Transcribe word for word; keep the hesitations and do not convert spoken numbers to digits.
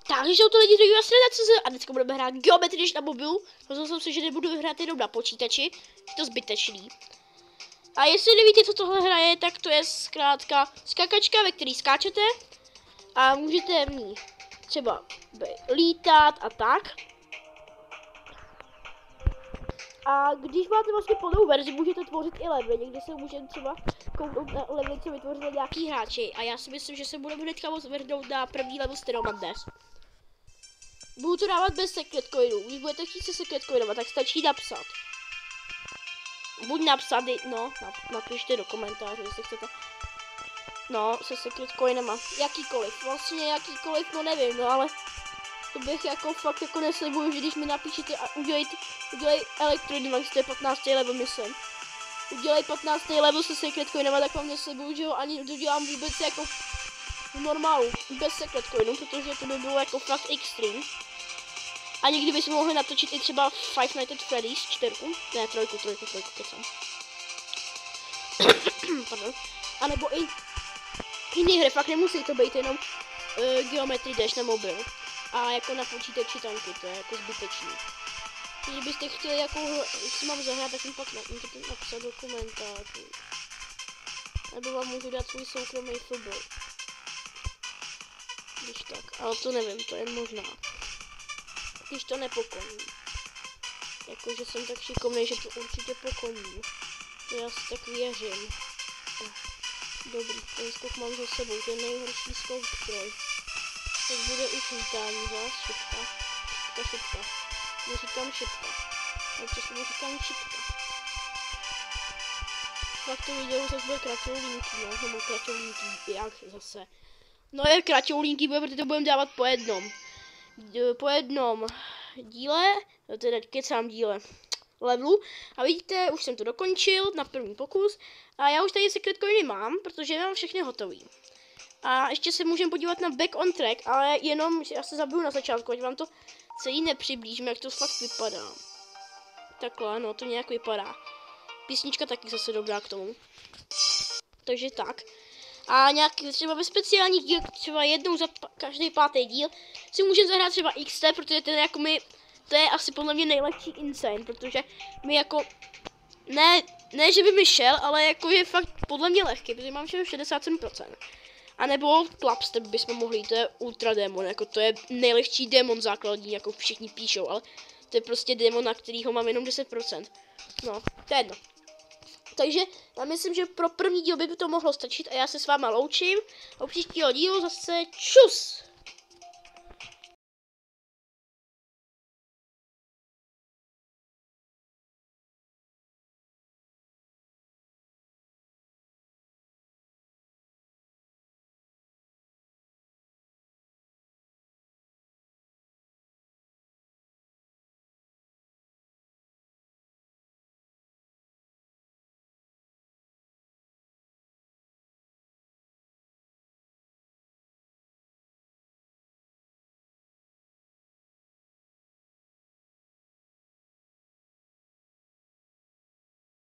Takže jsou to lidi, kdo asi a dneska budeme hrát geometrii než na mobilu. Rozhodl jsem se, že nebudu hrát jenom na počítači, je to zbytečný. A jestli nevíte, co tohle hraje, tak to je zkrátka skakačka, ve který skáčete a můžete v ní třeba lítat a tak. A když máte vlastně plnou verzi, můžete tvořit i levely. Někdy se můžete třeba kouknout na levely, co vytvořili nějaký hráči. A já si myslím, že se budeme hnedka moc vrhnout na první level, s kterou mám dnes. Budu to dávat bez secret coinů. Když budete chtít se secret coinovat, tak stačí napsat. Buď napsat, no, napište do komentářů, jestli chcete. No, se secret coinama. Jakýkoliv, vlastně jakýkoliv, no nevím, no ale to bych jako fakt jako neslibuju, že když mi napíšete a udělej, udělej Electrodymax, to je patnáctý level, myslím. Udělej patnáctý level se secret coinama, tak vám neslibuju, že ho ani dodělám vůbec jako v normálu, bez secret coinu, protože to by bylo jako fakt extreme. A někdy bychom mohli natočit i třeba Five Nights at Freddy's čtyřku, ne trojku, trojku, trojku, kecám. Pardon. A nebo i jiný hry, fakt nemusí to být jenom uh, Geometry Dash na mobil. A jako na počítači tanky, to je jako zbytečný. Když byste chtěli jako, si mám zahrát, tak mi pak můžete napsat do komentářů. Nebo vám můžu dát svůj soukromý fotbal. Když tak, ale to nevím, to je možná. Když to nepokoním. Jakože jsem tak šikovnej, že to určitě pokoním. To já si tak věřím. Dobrý, ten skok mám za sebou, to je nejhorší skok troj. Tak bude už vítání vás, šipka. Šipka, šipka. Neříkám šipka. Ale přesně neříkám šipka. Fakt to video zase bude kraťoulinký, no, nebo kraťoulinký, jak zase. No je kraťoulinký, protože to budeme dávat po jednom. Po jednom díle, teda kecám díle levelu. A vidíte, už jsem to dokončil na první pokus. A já už tady secret coiny mám, protože mám všechny hotový. A ještě se můžeme podívat na back on track, ale jenom já se zabiju na začátku, ať vám to celý nepřiblížím, jak to fakt vypadá. Takhle, no to nějak vypadá. Písnička taky zase dobrá k tomu. Takže tak. A nějaký třeba ve speciálních díl, třeba jednou za každý pátý díl, si můžeme zahrát třeba X T, protože ten jako my, to je asi podle mě nejlepší insane, protože my jako, ne, ne že by mi šel, ale jako je fakt podle mě lehký, protože mám všem šedesát sedm procent. A nebo Clubstep bychom mohli, to je ultra démon, jako to je nejlehčí démon základní, jako všichni píšou, ale to je prostě démon, na kterýho mám jenom deset procent. No, to je jedno. Takže já myslím, že pro první díl by to mohlo stačit a já se s váma loučím. A u příštího dílu zase čus!